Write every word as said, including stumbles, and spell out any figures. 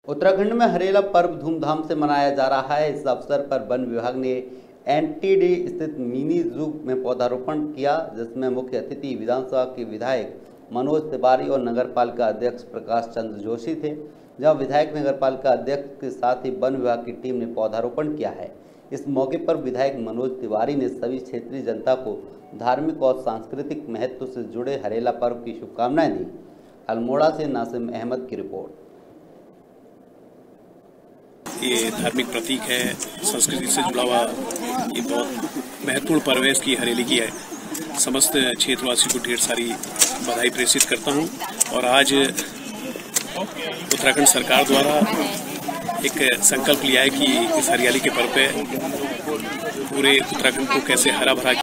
उत्तराखंड में हरेला पर्व धूमधाम से मनाया जा रहा है। इस अवसर पर वन विभाग ने एनटीडी स्थित मिनी जू में पौधारोपण किया, जिसमें मुख्य अतिथि विधानसभा के विधायक मनोज तिवारी और नगरपालिका अध्यक्ष प्रकाश चंद्र जोशी थे। जहां विधायक नगरपालिका अध्यक्ष के साथ ही वन विभाग की टीम ने पौधारोपण किया है। इस मौके पर विधायक मनोज तिवारी ने सभी क्षेत्रीय जनता को धार्मिक और सांस्कृतिक महत्व से जुड़े हरेला पर्व की शुभकामनाएं दी। अल्मोड़ा से नासिम अहमद की रिपोर्ट। ये धार्मिक प्रतीक है, संस्कृति से जुड़ा हुआ ये बहुत महत्वपूर्ण पर्व है। इसकी हरेली की है समस्त क्षेत्रवासी को ढेर सारी बधाई प्रेषित करता हूँ। और आज उत्तराखंड सरकार द्वारा एक संकल्प लिया है कि इस हरियाली के पर्व पे पूरे उत्तराखंड को कैसे हरा भरा